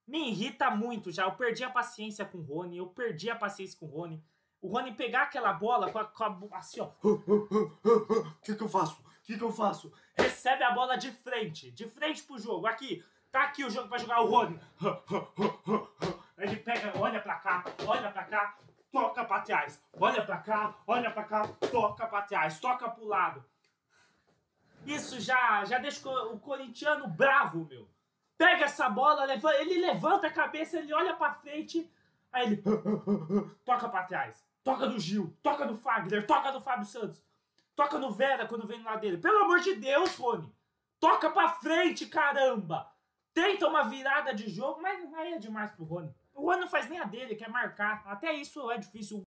Me irrita muito já. Eu perdi a paciência com o Rony. O Rony pegar aquela bola assim, ó. O que eu faço? O que eu faço? Recebe a bola de frente pro jogo. Aqui, tá aqui o jogo pra jogar o Rony. Ele pega, olha pra cá, toca pra trás. Olha pra cá, toca pra trás, toca pro lado. Isso já deixa o corintiano bravo, meu. Pega essa bola, ele levanta a cabeça, ele olha pra frente, aí ele toca pra trás. Toca do Gil, toca do Fagner, toca do Fábio Santos, toca no Vera quando vem no lado dele. Pelo amor de Deus, Rony, toca pra frente, caramba. Tenta uma virada de jogo, mas aí é demais pro Rony. O Rony não faz nem a dele, quer marcar. Até isso é difícil.